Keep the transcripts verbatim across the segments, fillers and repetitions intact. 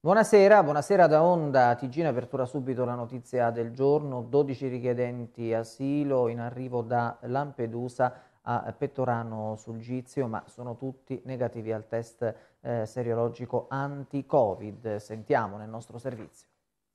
Buonasera, buonasera da Onda T G. In apertura subito la notizia del giorno: dodici richiedenti asilo in arrivo da Lampedusa a Pettorano sul Gizio, ma sono tutti negativi al test eh, seriologico anti-Covid. Sentiamo nel nostro servizio.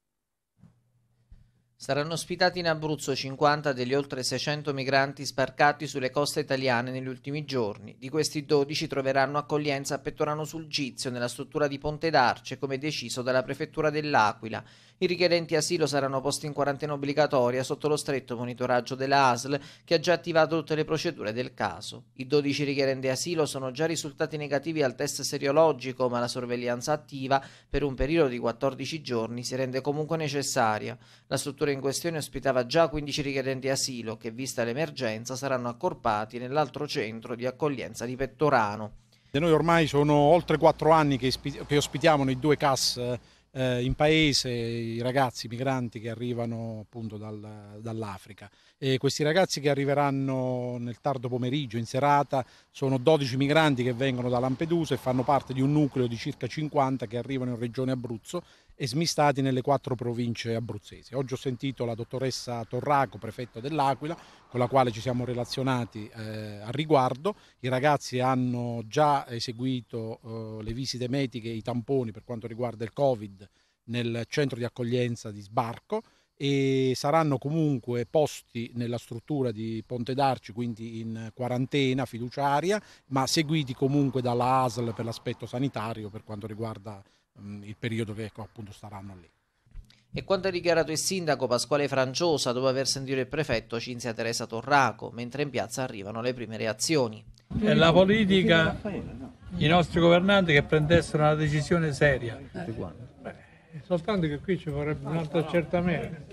Saranno ospitati in Abruzzo cinquanta degli oltre seicento migranti sbarcati sulle coste italiane negli ultimi giorni. Di questi dodici troveranno accoglienza a Pettorano sul Gizio, nella struttura di Ponte d'Arce, come deciso dalla prefettura dell'Aquila. I richiedenti asilo saranno posti in quarantena obbligatoria sotto lo stretto monitoraggio della A S L, che ha già attivato tutte le procedure del caso. I dodici richiedenti asilo sono già risultati negativi al test seriologico, ma la sorveglianza attiva per un periodo di quattordici giorni si rende comunque necessaria. La struttura in questione ospitava già quindici richiedenti asilo che, vista l'emergenza, saranno accorpati nell'altro centro di accoglienza di Pettorano. Noi ormai sono oltre quattro anni che, che ospitiamo nei due C A S eh, in paese i ragazzi migranti che arrivano appunto dal, dall'Africa. E questi ragazzi che arriveranno nel tardo pomeriggio, in serata, sono dodici migranti che vengono da Lampedusa e fanno parte di un nucleo di circa cinquanta che arrivano in regione Abruzzo e smistati nelle quattro province abruzzesi. Oggi ho sentito la dottoressa Torraco, prefetto dell'Aquila, con la quale ci siamo relazionati eh, a riguardo. I ragazzi hanno già eseguito eh, le visite mediche e i tamponi per quanto riguarda il Covid nel centro di accoglienza di sbarco e saranno comunque posti nella struttura di Ponte d'Arci, quindi in quarantena fiduciaria, ma seguiti comunque dalla A S L per l'aspetto sanitario per quanto riguarda mh, il periodo che ecco, appunto staranno lì. E quanto ha dichiarato il sindaco Pasquale Franciosa dopo aver sentito il prefetto Cinzia Teresa Torraco, mentre in piazza arrivano le prime reazioni. È la politica, i nostri governanti che prendessero una decisione seria. Beh, soltanto che qui ci vorrebbe un altro accertamento.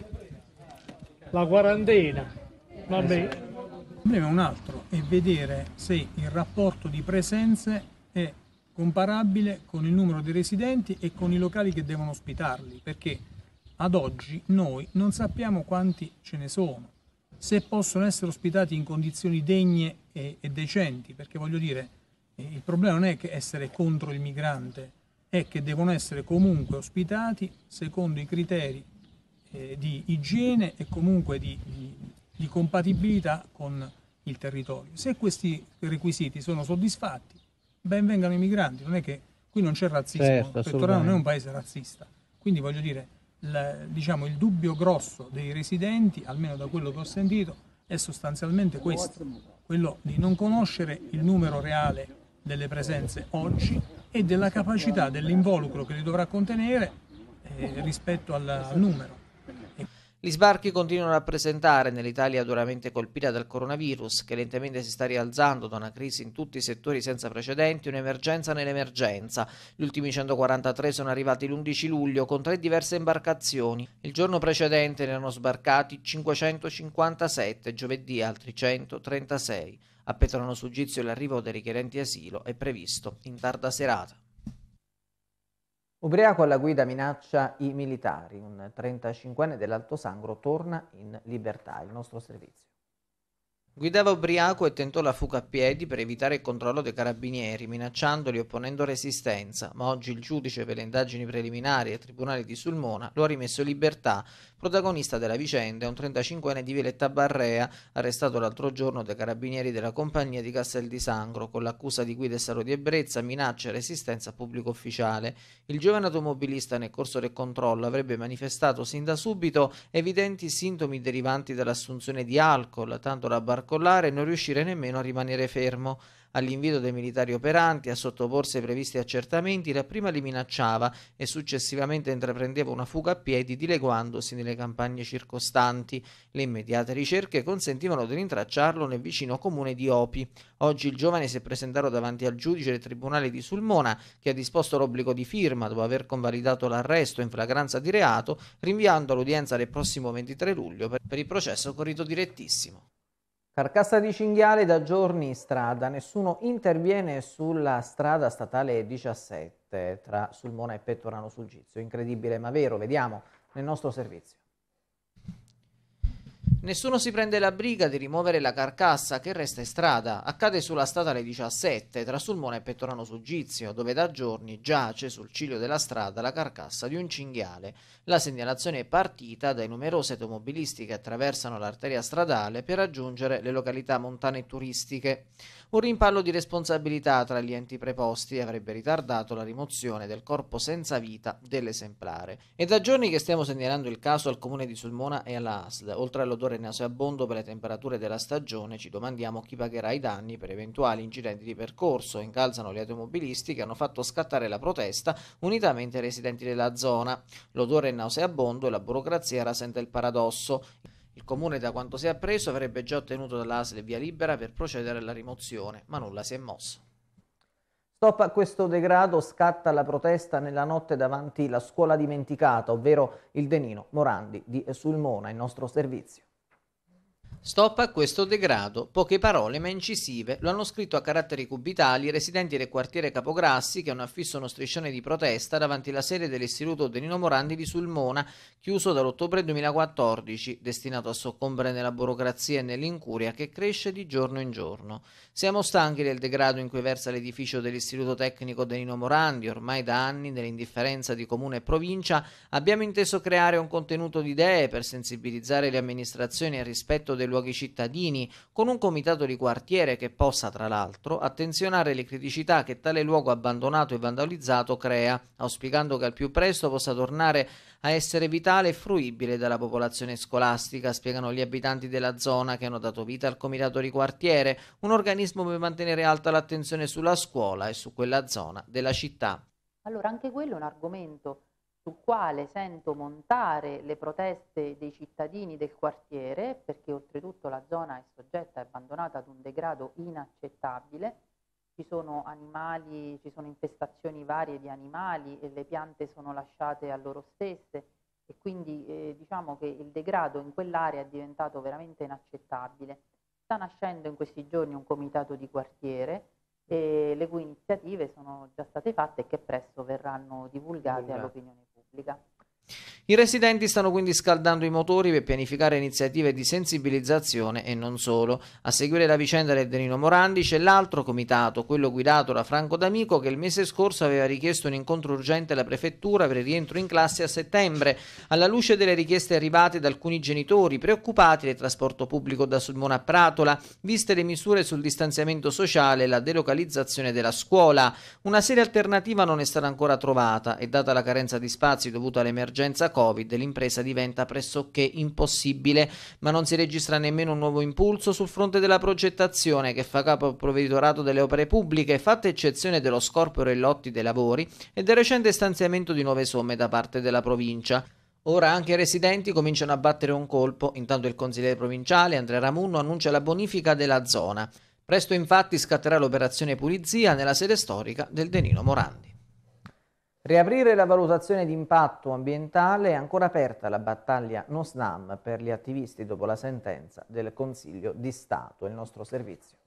La quarantena, vabbè. Il problema è un altro, è vedere se il rapporto di presenze è comparabile con il numero di residenti e con i locali che devono ospitarli, perché ad oggi noi non sappiamo quanti ce ne sono, se possono essere ospitati in condizioni degne e, e decenti, perché voglio dire, il problema non è che essere contro il migrante, è che devono essere comunque ospitati secondo i criteri eh, di igiene e comunque di, di, di compatibilità con il territorio. Se questi requisiti sono soddisfatti, ben vengano i migranti, non è che qui non c'è razzismo, certo, Pettorano non è un paese razzista, quindi voglio dire, La, diciamo, il dubbio grosso dei residenti, almeno da quello che ho sentito, è sostanzialmente questo, quello di non conoscere il numero reale delle presenze oggi e della capacità dell'involucro che li dovrà contenere eh, rispetto al, al numero. Gli sbarchi continuano a rappresentare, nell'Italia duramente colpita dal coronavirus, che lentamente si sta rialzando da una crisi in tutti i settori senza precedenti, un'emergenza nell'emergenza. Gli ultimi centoquarantatré sono arrivati l'undici luglio con tre diverse imbarcazioni. Il giorno precedente ne erano sbarcati cinquecentocinquantasette, giovedì altri centotrentasei. A Pettorano sul Gizio l'arrivo dei richiedenti asilo è previsto in tarda serata. Ubriaco alla guida minaccia i militari. Un trentacinquenne dell'Alto Sangro torna in libertà. Il nostro servizio. Guidava ubriaco e tentò la fuga a piedi per evitare il controllo dei carabinieri, minacciandoli e opponendo resistenza, ma oggi il giudice per le indagini preliminari al Tribunale di Sulmona lo ha rimesso in libertà. Protagonista della vicenda è un trentacinquenne di Villetta Barrea, arrestato l'altro giorno dai carabinieri della compagnia di Castel di Sangro, con l'accusa di guida e stato di ebbrezza, minaccia e resistenza a pubblico ufficiale. Il giovane automobilista nel corso del controllo avrebbe manifestato sin da subito evidenti sintomi derivanti dall'assunzione di alcol, tanto da barcollare e non riuscire nemmeno a rimanere fermo. All'invito dei militari operanti a sottoporsi ai previsti accertamenti, dapprima li minacciava e successivamente intraprendeva una fuga a piedi dileguandosi nelle campagne circostanti. Le immediate ricerche consentivano di rintracciarlo nel vicino comune di Opi. Oggi il giovane si è presentato davanti al giudice del Tribunale di Sulmona, che ha disposto l'obbligo di firma dopo aver convalidato l'arresto in flagranza di reato, rinviando l'udienza del prossimo ventitré luglio per il processo con rito direttissimo. Carcassa di cinghiale da giorni in strada, nessuno interviene sulla strada statale diciassette tra Sulmona e Pettorano sul Gizio. Incredibile ma vero, vediamo nel nostro servizio. Nessuno si prende la briga di rimuovere la carcassa che resta in strada. Accade sulla statale diciassette tra Sulmona e Pettorano Sugizio, dove da giorni giace sul ciglio della strada la carcassa di un cinghiale. La segnalazione è partita dai numerosi automobilisti che attraversano l'arteria stradale per raggiungere le località montane e turistiche. Un rimpallo di responsabilità tra gli enti preposti avrebbe ritardato la rimozione del corpo senza vita dell'esemplare. È da giorni che stiamo segnalando il caso al comune di Sulmona e alla A S L. Oltre all'odore nauseabondo per le temperature della stagione, ci domandiamo chi pagherà i danni per eventuali incidenti di percorso. Incalzano gli automobilisti che hanno fatto scattare la protesta unitamente ai residenti della zona. L'odore è nauseabondo e la burocrazia rasenta il paradosso. Il comune, da quanto si è appreso, avrebbe già ottenuto dall'A S L via libera per procedere alla rimozione, ma nulla si è mosso. Stop a questo degrado, scatta la protesta nella notte davanti alla scuola dimenticata, ovvero il Denino Morandi di Sulmona, il nostro servizio. Stop a questo degrado, poche parole ma incisive, lo hanno scritto a caratteri cubitali i residenti del quartiere Capograssi che hanno affisso uno striscione di protesta davanti alla sede dell'istituto Denino Morandi di Sulmona, chiuso dall'ottobre duemilaquattordici, destinato a soccombere nella burocrazia e nell'incuria che cresce di giorno in giorno. Siamo stanchi del degrado in cui versa l'edificio dell'istituto tecnico Denino Morandi, ormai da anni nell'indifferenza di comune e provincia abbiamo inteso creare un contenuto di idee per sensibilizzare le amministrazioni al rispetto dei luoghi cittadini, con un comitato di quartiere che possa, tra l'altro, attenzionare le criticità che tale luogo abbandonato e vandalizzato crea, auspicando che al più presto possa tornare a essere vitale e fruibile dalla popolazione scolastica, spiegano gli abitanti della zona che hanno dato vita al comitato di quartiere, un organismo per mantenere alta l'attenzione sulla scuola e su quella zona della città. Allora, anche quello è un argomento sul quale sento montare le proteste dei cittadini del quartiere, perché oltretutto la zona è soggetta e abbandonata ad un degrado inaccettabile. Ci sono animali, ci sono infestazioni varie di animali e le piante sono lasciate a loro stesse e quindi eh, diciamo che il degrado in quell'area è diventato veramente inaccettabile. Sta nascendo in questi giorni un comitato di quartiere e le cui iniziative sono già state fatte e che presto verranno divulgate all'opinione pubblica. I residenti stanno quindi scaldando i motori per pianificare iniziative di sensibilizzazione e non solo. A seguire la vicenda del Denino Morandi c'è l'altro comitato, quello guidato da Franco D'Amico, che il mese scorso aveva richiesto un incontro urgente alla prefettura per il rientro in classe a settembre, alla luce delle richieste arrivate da alcuni genitori preoccupati del trasporto pubblico da Sulmona a Pratola, viste le misure sul distanziamento sociale e la delocalizzazione della scuola. Una seria alternativa non è stata ancora trovata e, data la carenza di spazi dovuta all'emergenza Covid, l'impresa diventa pressoché impossibile, ma non si registra nemmeno un nuovo impulso sul fronte della progettazione che fa capo al provveditorato delle opere pubbliche, fatta eccezione dello scorporo e lotti dei lavori e del recente stanziamento di nuove somme da parte della provincia. Ora anche i residenti cominciano a battere un colpo, intanto il consigliere provinciale Andrea Ramunno annuncia la bonifica della zona. Presto infatti scatterà l'operazione pulizia nella sede storica del Denino Morandi. Riaprire la valutazione di impatto ambientale, è ancora aperta la battaglia No SNAM per gli attivisti dopo la sentenza del Consiglio di Stato, il nostro servizio.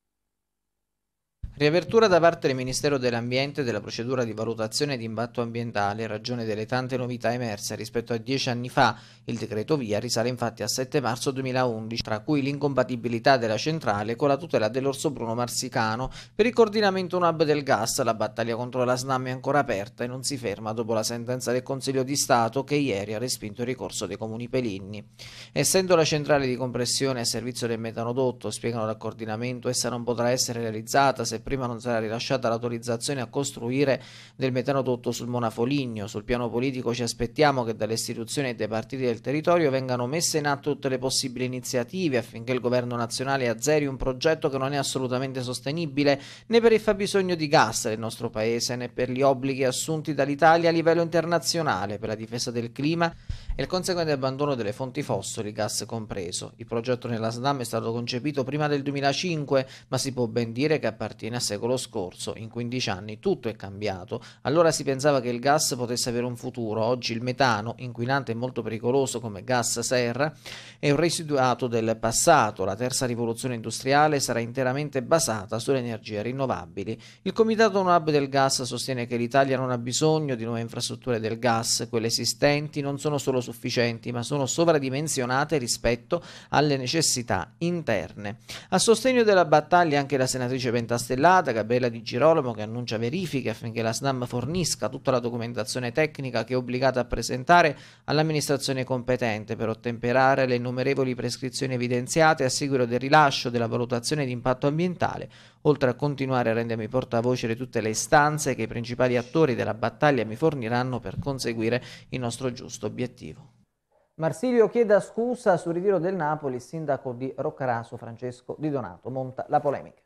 Riapertura da parte del Ministero dell'Ambiente della procedura di valutazione di impatto ambientale in ragione delle tante novità emerse rispetto a dieci anni fa. Il decreto via risale infatti a sette marzo duemilaundici, tra cui l'incompatibilità della centrale con la tutela dell'orso bruno marsicano. Per il coordinamento N A B del gas, la battaglia contro la SNAM è ancora aperta e non si ferma dopo la sentenza del Consiglio di Stato che ieri ha respinto il ricorso dei comuni peligni. Essendo la centrale di compressione a servizio del metanodotto, spiegano dal coordinamento, essa non potrà essere realizzata se prima non sarà rilasciata l'autorizzazione a costruire del metanodotto sul Monafoligno. Sul piano politico ci aspettiamo che dalle istituzioni e dai partiti del territorio vengano messe in atto tutte le possibili iniziative affinché il governo nazionale azzeri un progetto che non è assolutamente sostenibile né per il fabbisogno di gas del nostro paese né per gli obblighi assunti dall'Italia a livello internazionale per la difesa del clima e il conseguente abbandono delle fonti fossili, gas compreso. Il progetto nella SNAM è stato concepito prima del duemilacinque, ma si può ben dire che appartiene fine a secolo scorso. In quindici anni tutto è cambiato. Allora si pensava che il gas potesse avere un futuro. Oggi il metano, inquinante e molto pericoloso come gas serra, è un residuato del passato. La terza rivoluzione industriale sarà interamente basata sulle energie rinnovabili. Il Comitato No Hub del gas sostiene che l'Italia non ha bisogno di nuove infrastrutture del gas. Quelle esistenti non sono solo sufficienti, ma sono sovradimensionate rispetto alle necessità interne. A sostegno della battaglia anche la senatrice pentastellata Gabriella Di Girolamo, che annuncia verifiche affinché la SNAM fornisca tutta la documentazione tecnica che è obbligata a presentare all'amministrazione competente per ottemperare alle innumerevoli prescrizioni evidenziate a seguito del rilascio della valutazione di impatto ambientale, oltre a continuare a rendermi portavoce di tutte le istanze che i principali attori della battaglia mi forniranno per conseguire il nostro giusto obiettivo. Marsilio chieda scusa sul ritiro del Napoli, il sindaco di Roccaraso Francesco Di Donato monta la polemica.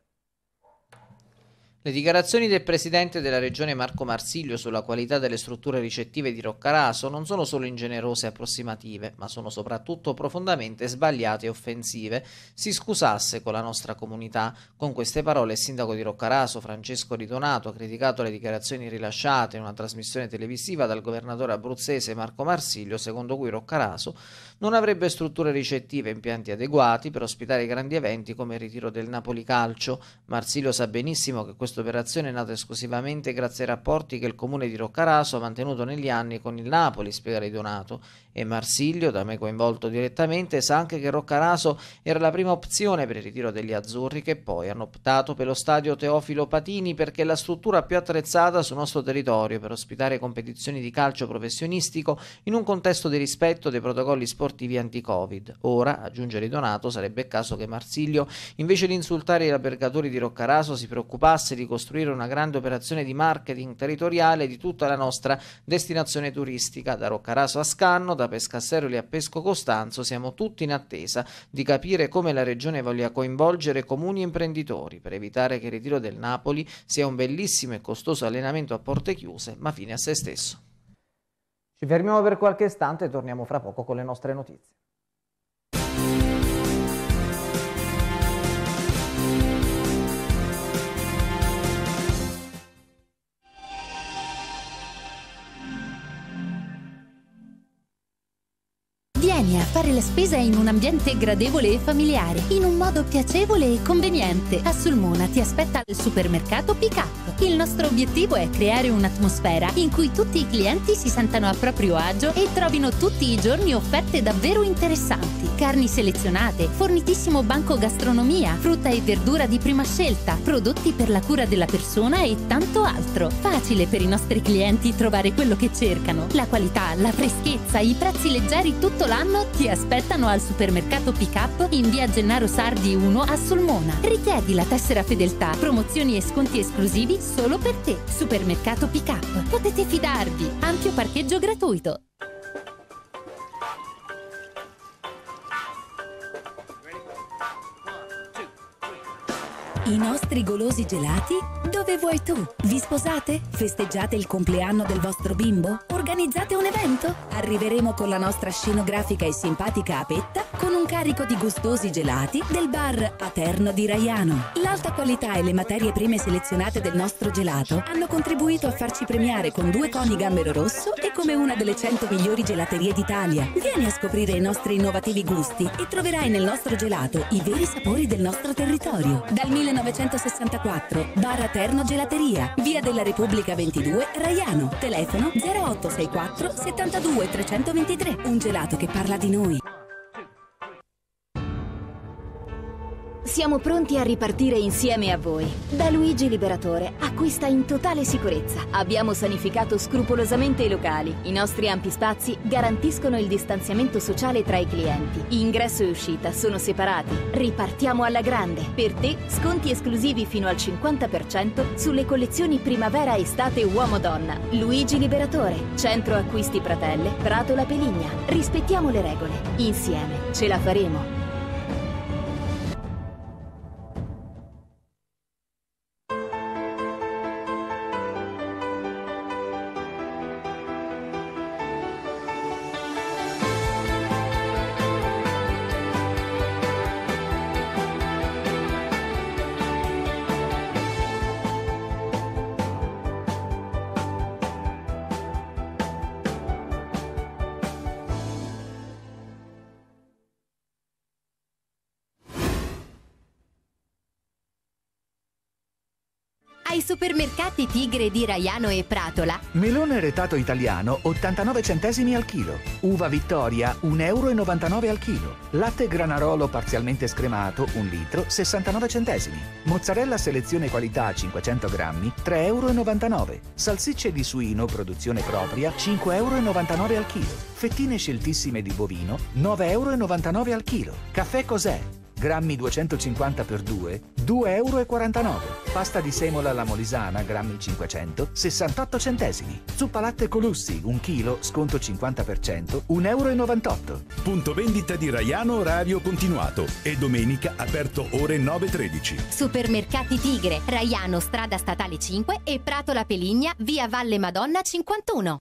Le dichiarazioni del presidente della regione Marco Marsilio sulla qualità delle strutture ricettive di Roccaraso non sono solo ingenerose e approssimative, ma sono soprattutto profondamente sbagliate e offensive. Si scusasse con la nostra comunità. Con queste parole il sindaco di Roccaraso Francesco Di Donato ha criticato le dichiarazioni rilasciate in una trasmissione televisiva dal governatore abruzzese Marco Marsilio, secondo cui Roccaraso non avrebbe strutture ricettive e impianti adeguati per ospitare grandi eventi come il ritiro del Napoli Calcio. Marsilio sa benissimo che questa operazione è nata esclusivamente grazie ai rapporti che il comune di Roccaraso ha mantenuto negli anni con il Napoli, spiega Di Donato. E Marsilio, da me coinvolto direttamente, sa anche che Roccaraso era la prima opzione per il ritiro degli azzurri, che poi hanno optato per lo stadio Teofilo Patini perché è la struttura più attrezzata sul nostro territorio per ospitare competizioni di calcio professionistico in un contesto di rispetto dei protocolli sportivi anti-Covid. Ora, aggiunge Di Donato, sarebbe il caso che Marsilio, invece di insultare i albergatori di Roccaraso, si preoccupasse di costruire una grande operazione di marketing territoriale di tutta la nostra destinazione turistica, da Roccaraso a Scanno, da Pescasseroli a Pesco Costanzo. Siamo tutti in attesa di capire come la regione voglia coinvolgere comuni e imprenditori per evitare che il ritiro del Napoli sia un bellissimo e costoso allenamento a porte chiuse, ma fine a se stesso. Ci fermiamo per qualche istante e torniamo fra poco con le nostre notizie. Vieni a fare la spesa in un ambiente gradevole e familiare, in un modo piacevole e conveniente. A Sulmona ti aspetta il supermercato Pick-up. Il nostro obiettivo è creare un'atmosfera in cui tutti i clienti si sentano a proprio agio e trovino tutti i giorni offerte davvero interessanti. Carni selezionate, fornitissimo banco gastronomia, frutta e verdura di prima scelta, prodotti per la cura della persona e tanto altro. Facile per i nostri clienti trovare quello che cercano. La qualità, la freschezza, i prezzi leggeri tutto l'anno ti aspettano al supermercato Pick-up in via Gennaro Sardi uno a Sulmona. Richiedi la tessera fedeltà, promozioni e sconti esclusivi solo per te. Supermercato Pick-up. Potete fidarvi. Ampio parcheggio gratuito. I nostri golosi gelati? Dove vuoi tu? Vi sposate? Festeggiate il compleanno del vostro bimbo? Organizzate un evento? Arriveremo con la nostra scenografica e simpatica apetta con un carico di gustosi gelati del bar Aterno di Raiano. L'alta qualità e le materie prime selezionate del nostro gelato hanno contribuito a farci premiare con due coni Gambero Rosso e come una delle cento migliori gelaterie d'Italia. Vieni a scoprire i nostri innovativi gusti e troverai nel nostro gelato i veri sapori del nostro territorio. Dal millenovecentosessantaquattro, bar Aterno Gelateria, via della Repubblica ventidue, Raiano. Telefono zero otto sei quattro settantadue trecentoventitré. Un gelato che parla di noi. Siamo pronti a ripartire insieme a voi. Da Luigi Liberatore acquista in totale sicurezza. Abbiamo sanificato scrupolosamente i locali. I nostri ampi spazi garantiscono il distanziamento sociale tra i clienti. Ingresso e uscita sono separati. Ripartiamo alla grande. Per te, sconti esclusivi fino al cinquanta per cento sulle collezioni primavera-estate uomo-donna. Luigi Liberatore. Centro Acquisti Pratelle, Prato La Peligna. Rispettiamo le regole. Insieme ce la faremo. Ai supermercati Tigre di Raiano e Pratola. Melone retato italiano ottantanove centesimi al chilo. Uva Vittoria un euro e novantanove al chilo. Latte Granarolo parzialmente scremato un litro sessantanove centesimi. Mozzarella selezione qualità cinquecento grammi tre euro e novantanove. Salsicce di suino produzione propria cinque euro e novantanove al chilo. Fettine sceltissime di bovino nove euro e novantanove al chilo. Caffè Cos'è? Grammi duecentocinquanta per due, due euro e quarantanove. Pasta di semola alla molisana, grammi cinquecento, sessantotto centesimi. Zuppa latte Colussi, un chilo, sconto cinquanta per cento, un euro e novantotto. Punto vendita di Raiano orario continuato e domenica aperto ore nove e tredici. Supermercati Tigre, Raiano, strada statale cinque e Pratola Peligna, via Valle Madonna cinquantuno.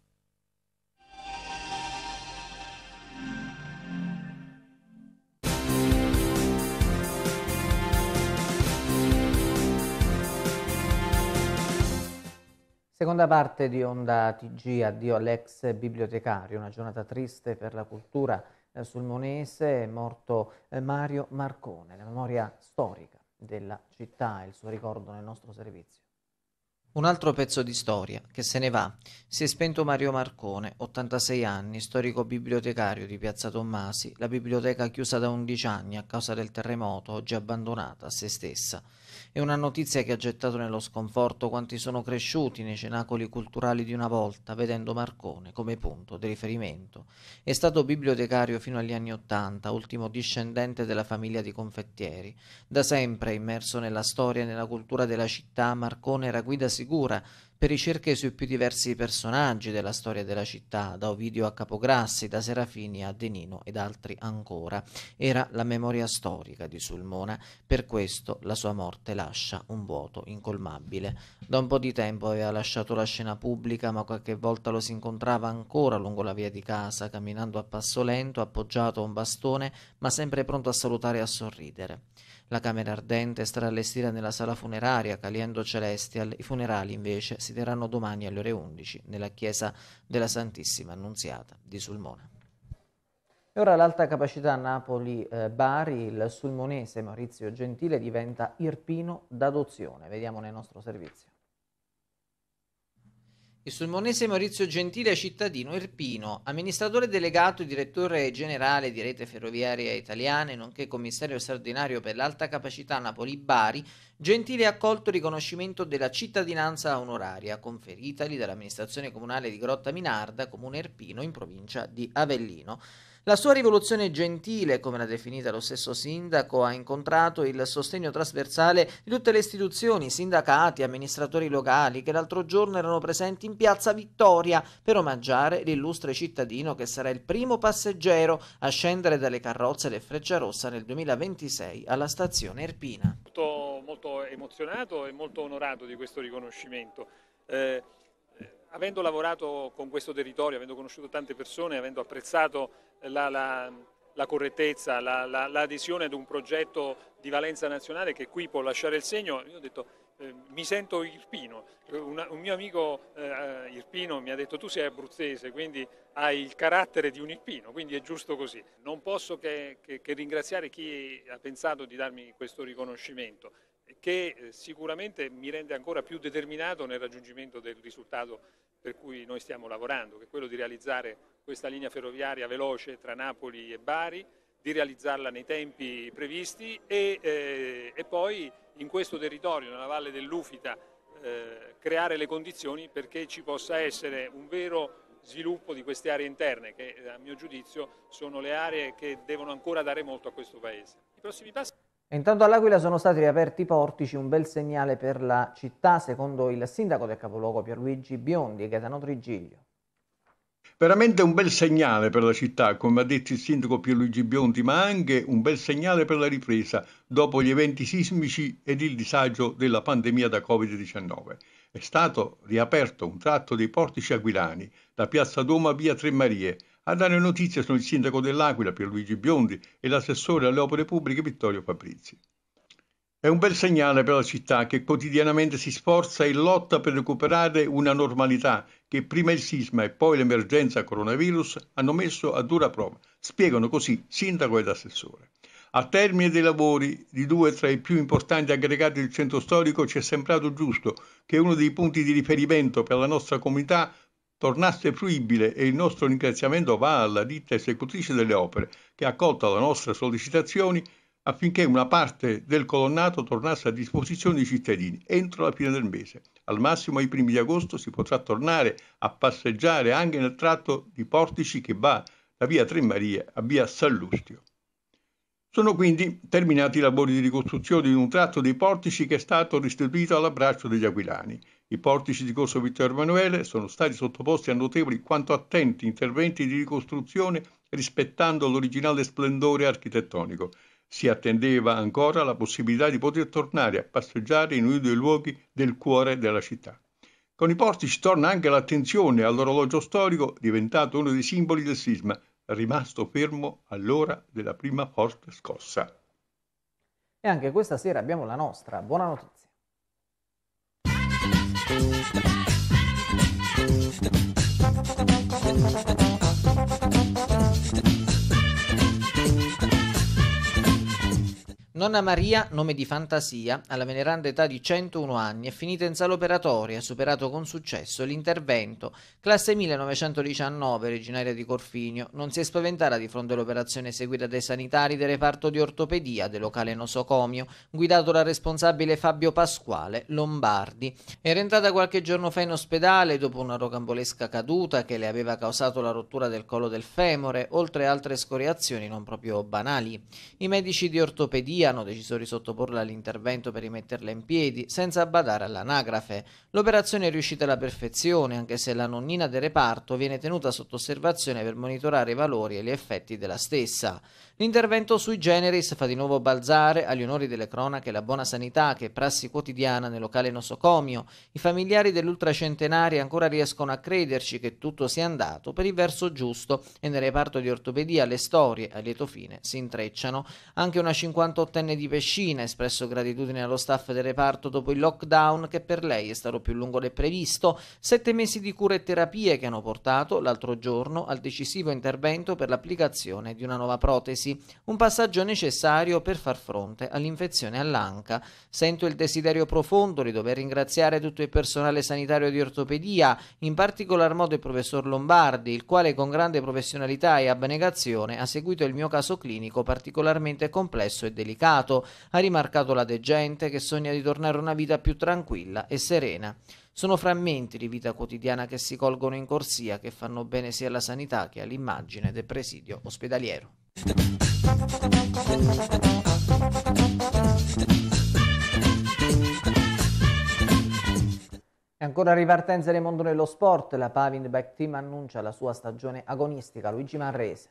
Seconda parte di Onda T G, addio all'ex bibliotecario, una giornata triste per la cultura eh, sulmonese, è morto eh, Mario Marcone, la memoria storica della città e il suo ricordo nel nostro servizio. Un altro pezzo di storia che se ne va. Si è spento Mario Marcone, ottantasei anni, storico bibliotecario di Piazza Tommasi, la biblioteca chiusa da undici anni a causa del terremoto, oggi abbandonata a se stessa. È una notizia che ha gettato nello sconforto quanti sono cresciuti nei cenacoli culturali di una volta, vedendo Marcone come punto di riferimento. È stato bibliotecario fino agli anni Ottanta, ultimo discendente della famiglia di confettieri. Da sempre immerso nella storia e nella cultura della città, Marcone era guida sicura per ricerche sui più diversi personaggi della storia della città, da Ovidio a Capograssi, da Serafini a Denino ed altri ancora. Era la memoria storica di Sulmona, per questo la sua morte lascia un vuoto incolmabile. Da un po' di tempo aveva lasciato la scena pubblica, ma qualche volta lo si incontrava ancora lungo la via di casa, camminando a passo lento, appoggiato a un bastone, ma sempre pronto a salutare e a sorridere. La camera ardente starà allestita nella sala funeraria Caliendo Celestial. I funerali invece si terranno domani alle ore undici nella chiesa della Santissima Annunziata di Sulmona. E ora l'alta capacità Napoli-Bari, il sulmonese Maurizio Gentile diventa irpino d'adozione. Vediamo nel nostro servizio. Il sulmonese Maurizio Gentile è cittadino irpino, amministratore delegato e direttore generale di Rete Ferroviaria Italiane, nonché commissario straordinario per l'alta capacità Napoli-Bari. Gentile ha accolto il riconoscimento della cittadinanza onoraria conferitagli dall'amministrazione comunale di Grotta Minarda, comune irpino in provincia di Avellino. La sua rivoluzione gentile, come l'ha definita lo stesso sindaco, ha incontrato il sostegno trasversale di tutte le istituzioni, sindacati, amministratori locali, che l'altro giorno erano presenti in Piazza Vittoria per omaggiare l'illustre cittadino che sarà il primo passeggero a scendere dalle carrozze del Frecciarossa nel duemilaventisei alla stazione Irpina. Molto, molto emozionato e molto onorato di questo riconoscimento. Eh, Avendo lavorato con questo territorio, avendo conosciuto tante persone, avendo apprezzato la, la, la correttezza, la, la, l'adesione ad un progetto di valenza nazionale che qui può lasciare il segno, io ho detto eh, mi sento irpino. Una, un mio amico eh, irpino mi ha detto tu sei abruzzese, quindi hai il carattere di un irpino, quindi è giusto così. Non posso che, che, che ringraziare chi ha pensato di darmi questo riconoscimento, che sicuramente mi rende ancora più determinato nel raggiungimento del risultato per cui noi stiamo lavorando, che è quello di realizzare questa linea ferroviaria veloce tra Napoli e Bari, di realizzarla nei tempi previsti e, eh, e poi in questo territorio, nella Valle dell'Ufita, eh, creare le condizioni perché ci possa essere un vero sviluppo di queste aree interne che a mio giudizio sono le aree che devono ancora dare molto a questo Paese. I prossimi passi... Intanto all'Aquila sono stati riaperti i portici, un bel segnale per la città, secondo il sindaco del capoluogo Pierluigi Biondi e Gaetano Trigiglio. Veramente un bel segnale per la città, come ha detto il sindaco Pierluigi Biondi, ma anche un bel segnale per la ripresa dopo gli eventi sismici ed il disagio della pandemia da covid diciannove. È stato riaperto un tratto dei portici aquilani, da Piazza Duomo a Via Tre Marie. A dare notizie sono il sindaco dell'Aquila Pierluigi Biondi e l'assessore alle opere pubbliche Vittorio Fabrizi. È un bel segnale per la città che quotidianamente si sforza e lotta per recuperare una normalità che prima il sisma e poi l'emergenza coronavirus hanno messo a dura prova, spiegano così sindaco ed assessore. A termine dei lavori di due tra i più importanti aggregati del centro storico ci è sembrato giusto che uno dei punti di riferimento per la nostra comunità tornasse fruibile e il nostro ringraziamento va alla ditta esecutrice delle opere che ha accolto le nostre sollecitazioni affinché una parte del colonnato tornasse a disposizione dei cittadini entro la fine del mese. Al massimo ai primi di agosto si potrà tornare a passeggiare anche nel tratto di portici che va da via Tre Marie a via Sallustio. Sono quindi terminati i lavori di ricostruzione di un tratto dei portici che è stato restituito all'abbraccio degli aquilani. I portici di Corso Vittorio Emanuele sono stati sottoposti a notevoli quanto attenti interventi di ricostruzione rispettando l'originale splendore architettonico. Si attendeva ancora la possibilità di poter tornare a passeggiare in uno dei luoghi del cuore della città. Con i portici torna anche l'attenzione all'orologio storico, diventato uno dei simboli del sisma, rimasto fermo all'ora della prima forte scossa. E anche questa sera abbiamo la nostra buona notizia. Nonna Maria, nome di fantasia, alla veneranda età di centouno anni, è finita in sala operatoria, ha superato con successo l'intervento. Classe millenovecentodiciannove, originaria di Corfinio, non si è spaventata di fronte all'operazione eseguita dai sanitari del reparto di ortopedia del locale nosocomio, guidato dal responsabile Fabio Pasquale Lombardi. Era entrata qualche giorno fa in ospedale dopo una rocambolesca caduta che le aveva causato la rottura del collo del femore, oltre altre scoriazioni non proprio banali. I medici di ortopedia hanno deciso di sottoporla all'intervento per rimetterla in piedi, senza badare all'anagrafe. L'operazione è riuscita alla perfezione, anche se la nonnina del reparto viene tenuta sotto osservazione per monitorare i valori e gli effetti della stessa. L'intervento sui generis fa di nuovo balzare agli onori delle cronache la buona sanità che è prassi quotidiana nel locale nosocomio. I familiari dell'ultracentenaria ancora riescono a crederci che tutto sia andato per il verso giusto e nel reparto di ortopedia le storie a lieto fine si intrecciano. Anche una cinquantottenne di Pescina ha espresso gratitudine allo staff del reparto dopo il lockdown che per lei è stato più lungo del previsto, sette mesi di cure e terapie che hanno portato l'altro giorno al decisivo intervento per l'applicazione di una nuova protesi. Un passaggio necessario per far fronte all'infezione all'anca. Sento il desiderio profondo di dover ringraziare tutto il personale sanitario di ortopedia, in particolar modo il professor Lombardi, il quale con grande professionalità e abnegazione ha seguito il mio caso clinico particolarmente complesso e delicato. Ha rimarcato la degente che sogna di tornare a una vita più tranquilla e serena. Sono frammenti di vita quotidiana che si colgono in corsia, che fanno bene sia alla sanità che all'immagine del presidio ospedaliero. E ancora ripartenza del mondo dello sport, la Pavind Bike Team annuncia la sua stagione agonistica. Luigi Marrese.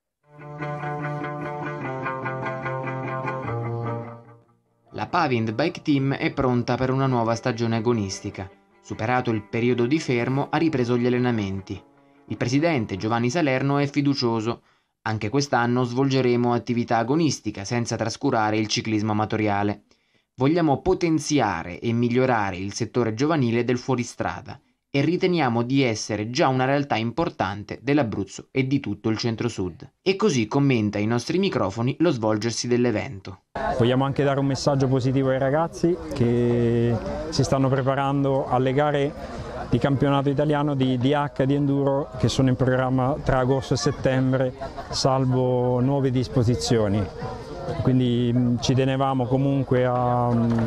La Pavind Bike Team è pronta per una nuova stagione agonistica. Superato il periodo di fermo, ha ripreso gli allenamenti. Il presidente Giovanni Salerno è fiducioso. Anche quest'anno svolgeremo attività agonistica senza trascurare il ciclismo amatoriale. Vogliamo potenziare e migliorare il settore giovanile del fuoristrada e riteniamo di essere già una realtà importante dell'Abruzzo e di tutto il centro-sud. E così commenta ai nostri microfoni lo svolgersi dell'evento. Vogliamo anche dare un messaggio positivo ai ragazzi che si stanno preparando alle gare di campionato italiano di D H di enduro che sono in programma tra agosto e settembre, salvo nuove disposizioni. Quindi ci tenevamo comunque a,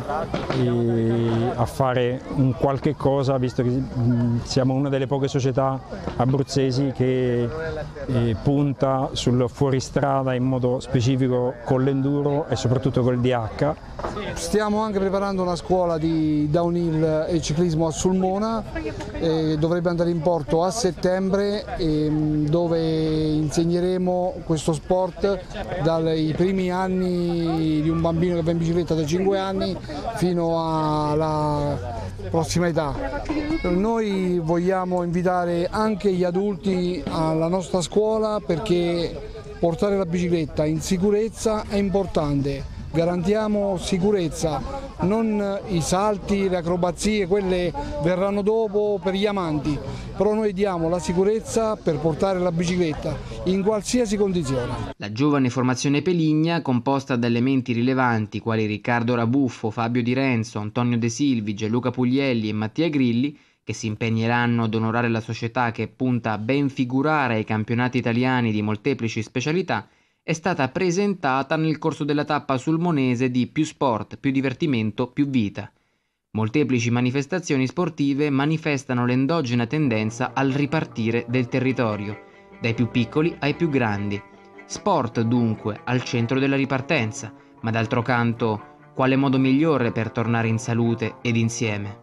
a fare un qualche cosa, visto che siamo una delle poche società abruzzesi che punta sul fuoristrada in modo specifico con l'enduro e soprattutto col D H. Stiamo anche preparando una scuola di downhill e ciclismo a Sulmona, eh, dovrebbe andare in porto a settembre, eh, dove insegneremo questo sport dai primi anni di un bambino che va in bicicletta da cinque anni fino alla prossima età. Noi vogliamo invitare anche gli adulti alla nostra scuola perché portare la bicicletta in sicurezza è importante. garantiamo sicurezza, non i salti, le acrobazie, quelle verranno dopo per gli amanti, però noi diamo la sicurezza per portare la bicicletta in qualsiasi condizione. La giovane formazione Peligna, composta da elementi rilevanti quali Riccardo Rabuffo, Fabio Di Renzo, Antonio De Silvi, Gianluca Puglielli e Mattia Grilli, che si impegneranno ad onorare la società che punta a ben figurare ai campionati italiani di molteplici specialità, è stata presentata nel corso della tappa sulmonese di Più Sport, più divertimento, più vita. Molteplici manifestazioni sportive manifestano l'endogena tendenza al ripartire del territorio, dai più piccoli ai più grandi. Sport dunque al centro della ripartenza, ma d'altro canto, quale modo migliore per tornare in salute ed insieme?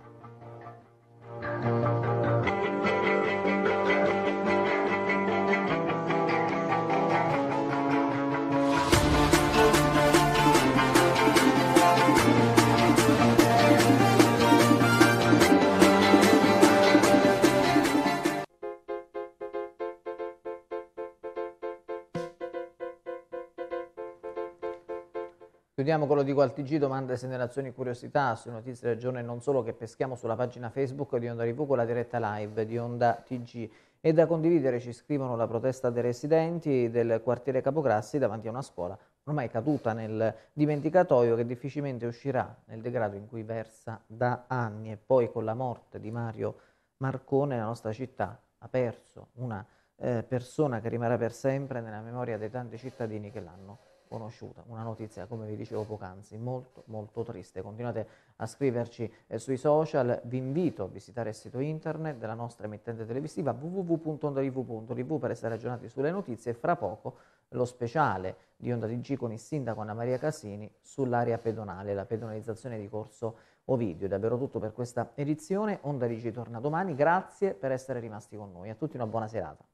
Chiudiamo con lo dico al T G, domande, segnalazioni, curiosità su notizie del giorno e non solo, che peschiamo sulla pagina Facebook di Onda Tivù con la diretta live di Onda T G. E da condividere ci scrivono la protesta dei residenti del quartiere Capograssi davanti a una scuola ormai caduta nel dimenticatoio, che difficilmente uscirà nel degrado in cui versa da anni. E poi con la morte di Mario Marcone la nostra città ha perso una eh, persona che rimarrà per sempre nella memoria dei tanti cittadini che l'hanno conosciuta. Una notizia, come vi dicevo poc'anzi, molto molto triste. Continuate a scriverci eh, sui social, vi invito a visitare il sito internet della nostra emittente televisiva w w w punto ondarivu punto t v per essere aggiornati sulle notizie, e fra poco lo speciale di Onda T G con il sindaco Anna Maria Casini sull'area pedonale, la pedonalizzazione di Corso Ovidio. È davvero tutto per questa edizione. Onda T G torna domani, grazie per essere rimasti con noi, a tutti una buona serata.